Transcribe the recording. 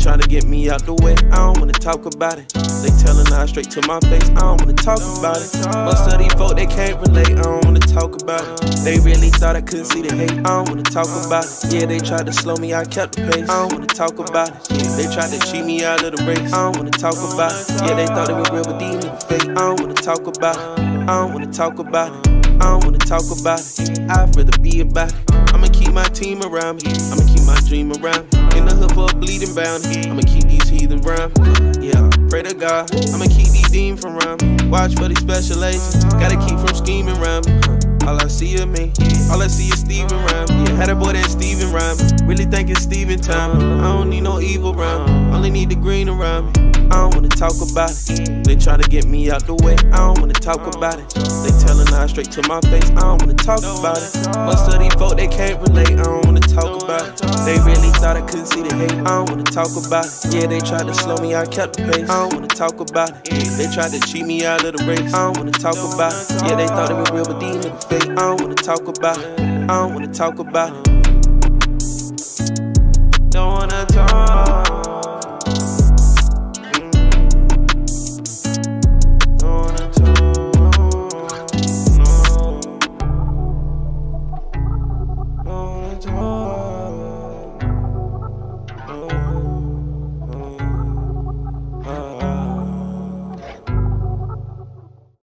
try to get me out the way, I don't wanna talk about it. They telling lies straight to my face, I don't wanna talk about it. Most of these folk, they can't relate, I don't wanna talk about it. They really thought I couldn't see the hate, I don't wanna talk about it. Yeah, they tried to slow me, I kept the pace, I don't wanna talk about it. They tried to cheat me out of the race, I don't wanna talk about it. Yeah, they thought they were real, but these niggas fake, I don't wanna talk about it. I don't wanna talk about it, I don't wanna talk about it. I'd rather be about it. I'ma keep my team around me, I'ma keep my dream around me. In the hood for a bleeding bounty, I'ma keep these heathen around me. Yeah, pray to God, I'ma keep these demons from around me. Watch for these special agents, gotta keep from scheming around me. All I see is me, all I see is Steven around me. Yeah, had a boy that Steven around me, really think it's Steven time. I don't need no evil around me, only need the green around me. I don't wanna talk about it. They try to get me out the way, I don't wanna talk about it. They telling lies straight to my face, I don't wanna talk about it. Most of these folk, they can't relate, I don't wanna talk about it. They really thought I couldn't see the hate, I don't wanna talk about it. Yeah, they tried to slow me, I kept the pace, I don't wanna talk about it. They tried to cheat me out of the race, I don't wanna talk about it. Yeah, they thought it was real, but these niggas fake, I don't wanna talk about it. I don't wanna talk about it.